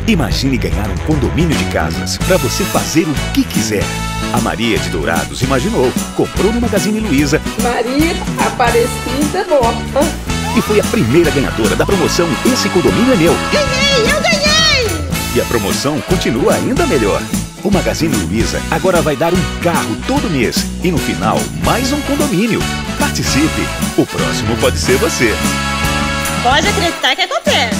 Imagine ganhar um condomínio de casas para você fazer o que quiser. A Maria de Dourados imaginou, comprou no Magazine Luiza. Maria Aparecida Mota. E foi a primeira ganhadora da promoção Esse Condomínio é Meu. Ganhei, eu ganhei! E a promoção continua ainda melhor. O Magazine Luiza agora vai dar um carro todo mês. E no final, mais um condomínio. Participe! O próximo pode ser você. Pode acreditar que acontece.